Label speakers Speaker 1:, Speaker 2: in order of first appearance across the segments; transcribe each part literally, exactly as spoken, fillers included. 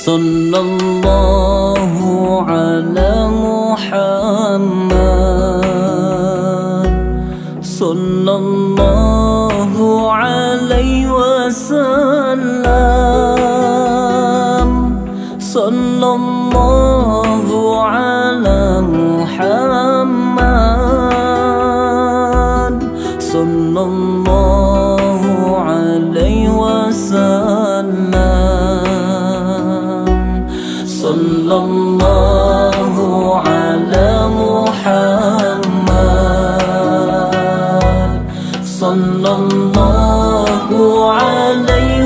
Speaker 1: Sallallahu ala Muhammad, sallallahu alaihi wasallam, sallallahu ala Muhammad, sallallahu alaihi wasallam, sallallahu ala Muhammad, sallallahu alaihi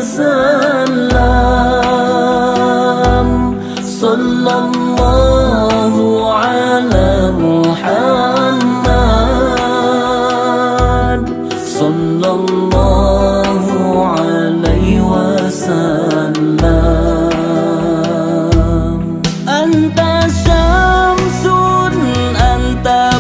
Speaker 1: wasallam, sallallahu ala Muhammad, sallallahu alaihi wasallam. Anta syamsun, anta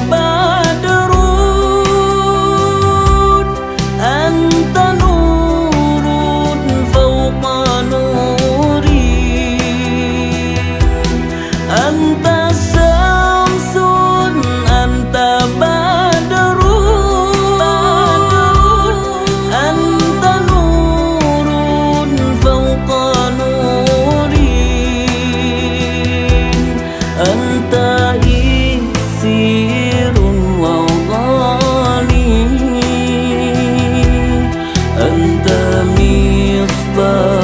Speaker 1: badrun, anta nurun fawqa nuri. Anta syamsun, anta badrun, anta nurun fawqa nuri. Anta isirun wa ghani, anta misbah